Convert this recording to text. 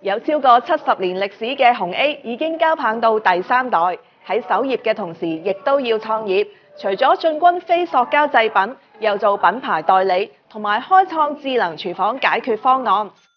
有超過70年歷史嘅紅 A 已經交棒到第3代，喺守業嘅同時，亦都要創業。除咗進軍非塑膠製品，又做品牌代理，同埋開創智能廚房解決方案。